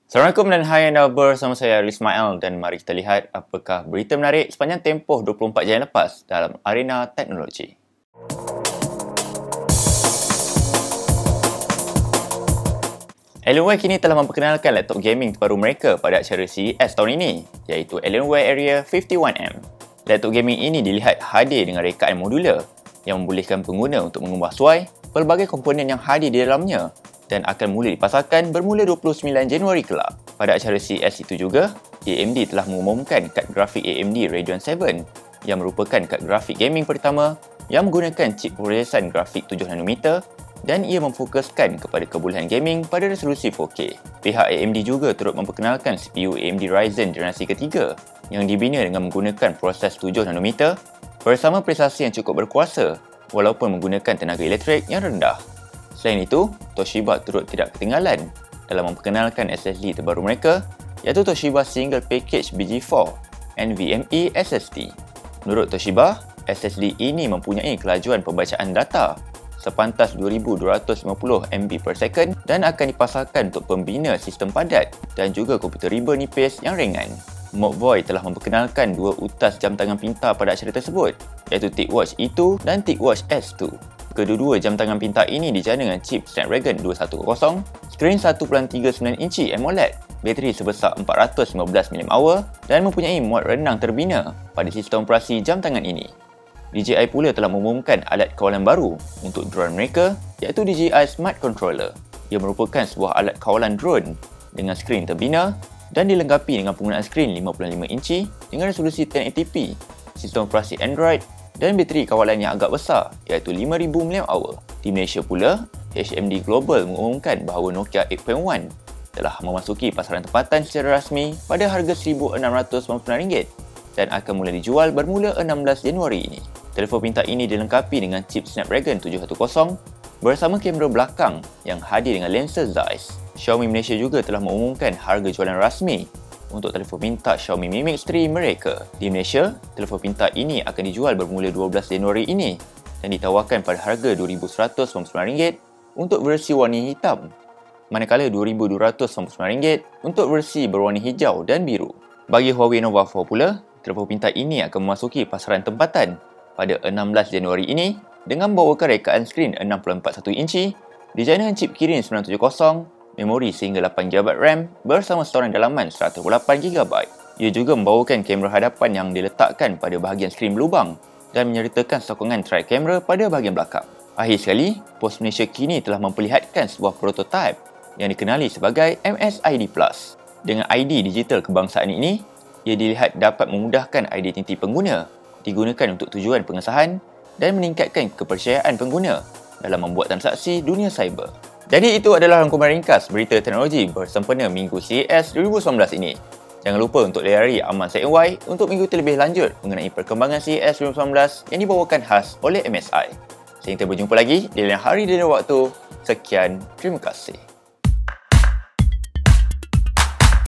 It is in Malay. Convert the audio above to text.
Assalamualaikum dan hai anda bersama saya Aril Ismail dan mari kita lihat apakah berita menarik sepanjang tempoh 24 jam lepas dalam arena teknologi. Alienware kini telah memperkenalkan laptop gaming terbaru mereka pada acara CES tahun ini, iaitu Alienware Area 51M. Laptop gaming ini dilihat hadir dengan rekaan modular yang membolehkan pengguna untuk mengubah suai pelbagai komponen yang hadir di dalamnya dan akan mula dipasarkan bermula 29 Januari kelak. Pada acara CES itu juga, AMD telah mengumumkan kad grafik AMD Radeon 7 yang merupakan kad grafik gaming pertama yang menggunakan chip prosesan grafik 7nm dan ia memfokuskan kepada kebolehan gaming pada resolusi 4K. Pihak AMD juga turut memperkenalkan CPU AMD Ryzen generasi ketiga yang dibina dengan menggunakan proses 7nm bersama prestasi yang cukup berkuasa walaupun menggunakan tenaga elektrik yang rendah. Selain itu, Toshiba turut tidak ketinggalan dalam memperkenalkan SSD terbaru mereka, iaitu Toshiba Single Package BG4 NVMe SSD. Menurut Toshiba, SSD ini mempunyai kelajuan pembacaan data sepantas 2250 MB per second dan akan dipasarkan untuk pembina sistem padat dan juga komputer riba nipis yang ringan. Mobvoi telah memperkenalkan dua utas jam tangan pintar pada acara tersebut, iaitu TicWatch E2 dan TicWatch S2. Kedua-dua jam tangan pintar ini dijana dengan chip Snapdragon 210, skrin 1.39 inci AMOLED, bateri sebesar 415 mAh dan mempunyai muat renang terbina pada sistem operasi jam tangan ini. DJI pula telah mengumumkan alat kawalan baru untuk drone mereka, iaitu DJI Smart Controller. Ia merupakan sebuah alat kawalan drone dengan skrin terbina dan dilengkapi dengan penggunaan skrin 55 inci dengan resolusi 1080p, sistem operasi Android dan bateri kawalan yang agak besar iaitu 5000 mAh. Di Malaysia pula, HMD Global mengumumkan bahawa Nokia 8.1 telah memasuki pasaran tempatan secara rasmi pada harga RM1,699 dan akan mula dijual bermula 16 Januari ini. Telefon pintar ini dilengkapi dengan chip Snapdragon 710 bersama kamera belakang yang hadir dengan lensa Zeiss. Xiaomi Malaysia juga telah mengumumkan harga jualan rasmi untuk telefon pintar Xiaomi Mi Mix 3 mereka. Di Malaysia, telefon pintar ini akan dijual bermula 12 Januari ini dan ditawarkan pada harga RM2,199 untuk versi warna hitam, manakala RM2,299 untuk versi berwarna hijau dan biru. Bagi Huawei Nova 4 pula, telefon pintar ini akan memasuki pasaran tempatan pada 16 Januari ini dengan membawakan rekaan skrin 6.41 inci, dijana dengan chip Kirin 970, memori sehingga 8GB RAM bersama storan dalaman 128GB. Ia juga membawakan kamera hadapan yang diletakkan pada bahagian skrin berlubang dan menyertakan sokongan tri-kamera pada bahagian belakang. Akhir sekali, Pos Malaysia kini telah memperlihatkan sebuah prototipe yang dikenali sebagai MSID Plus. Dengan ID digital kebangsaan ini, ia dilihat dapat memudahkan identiti pengguna, digunakan untuk tujuan pengesahan dan meningkatkan kepercayaan pengguna dalam membuat transaksi dunia cyber. Jadi itu adalah rangkuman ringkas berita teknologi bersempena Minggu CES 2019 ini. Jangan lupa untuk layari Aman CNY untuk mengikuti lebih lanjut mengenai perkembangan CES 2019 yang dibawakan khas oleh MSI. Sehingga berjumpa lagi di lain hari dan waktu. Sekian, terima kasih.